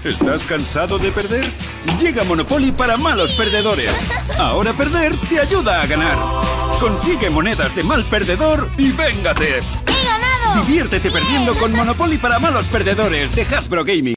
¿Estás cansado de perder? Llega Monopoly para malos perdedores. Ahora perder te ayuda a ganar. Consigue monedas de mal perdedor y véngate. ¡He ganado! Diviértete perdiendo con Monopoly para malos perdedores de Hasbro Gaming.